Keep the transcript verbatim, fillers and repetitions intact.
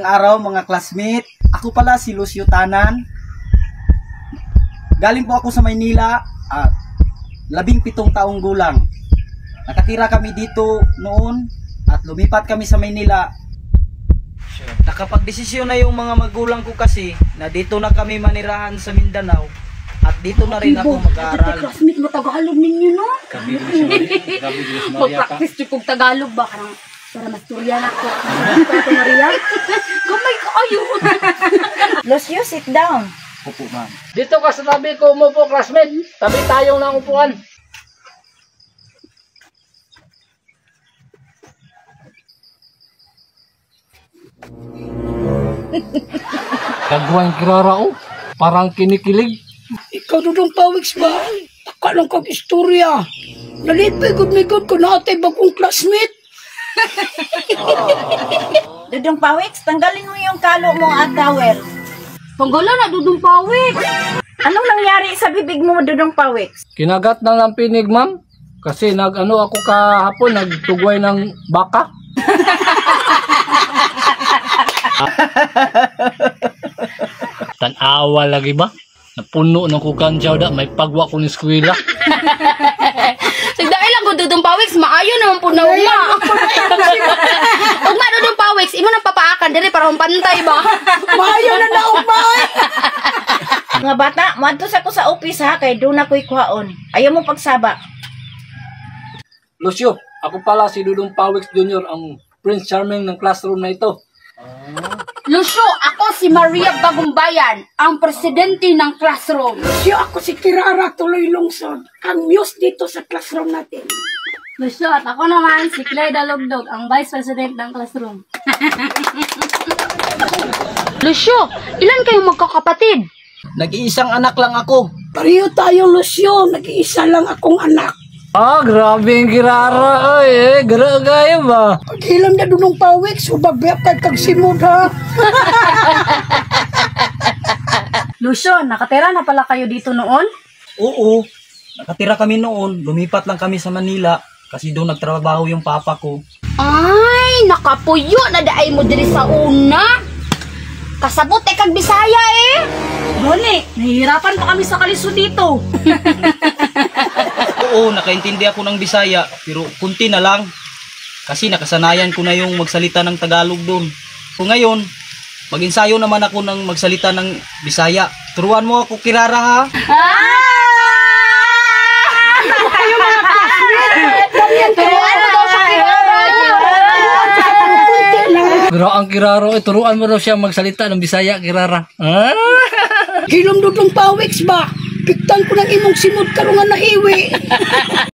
araw mga classmate. Ako pala si Lucio Tanan. Galing po ako sa Maynila at labing pitong taong gulang. Nakatira kami dito noon at lumipat kami sa Maynila. Nakapagdesisyon na yung mga magulang ko kasi na dito na kami manirahan sa Mindanao at dito na rin ako mag-aaral. Classmate mo Tagalog ninyo, no? Mag-practice yung kong Tagalog ba? Karang para masturya na ako. Ito, Maria. Kamay ka kayo. Lucio, sit down. Opo, ma'am. Dito ka sa tabi ko mo po, classmate. Tabi tayong ng upuan. Gagawin kirara oh. Parang kinikilig. Ikaw dudong pawiks ba? Taka lang kag istorya. Nalipay gud mi gud ko natay bagong classmate. Dudong Pawiks, tanggalin mo yung kalo mo at towel. Panggala na dudong pawiks. Anong nangyari sa bibig mo, Dudong Pawiks? Kinagat na ng pinig, ma'am. Kasi nag-ano ako kahapon, nagtugway ng baka. Tanawa lagi ba? Napuno ng kukanjaw da, may pagwa ko ni eskwela. So dahil lang ko Dudong Pawiks, maayo naman po na uma. Ugma Dudong Pawiks, imo nang papaakan diri para pantay ba? Maayo na na ugma. Mga bata, madto sa ko sa office ha, kay doon ako'y kuhaon. Ayaw mo pagsaba. Lucio, ako pala si Dudong Pawiks Junior, ang Prince Charming ng classroom na ito. Lucio, ako si Maria Bagumbayan, ang presidente ng classroom. Lucio, ako si Kirara Tuloy Lungsod, ang muse dito sa classroom natin. Lucio, at ako naman si Claire Dalogdog, ang vice president ng classroom. Lucio, ilan kayong magkakapatid? Nag-iisang anak lang ako. Pareho tayo, Lucio. Nag-iisa lang akong anak. Ah, grabe yung kirara. Ay, eh, gara gaya ba? Paghilam na Dudong Pawiks, ubag-biap kag kag simod ha. Lucio, nakatira na pala kayo dito noon? Oo, nakatira kami noon. Lumipat lang kami sa Manila kasi doon nagtrabaho yung papa ko. Ay, nakapuyo na daay mo diri sa una. Kasabot eh kag Bisaya eh. Boni, nahihirapan pa kami sa kaliso dito. Oo, nakaintindi ako ng Bisaya pero kunti na lang. Kasi nakasanayan ko na yung magsalita ng Tagalog doon. So ngayon, mag-ensayo naman ako ng magsalita ng Bisaya. Turuan mo ako, Kirara ha? Kayo mga classmates. Turuan mo daw sa Kirara. Gra ang kiraro, eh, turuan mo daw siya magsalita ng Bisaya, kirara. Ah? Hilom Dudong Pawiks ba? Piktan ko ng imong simod karungan na hiwi.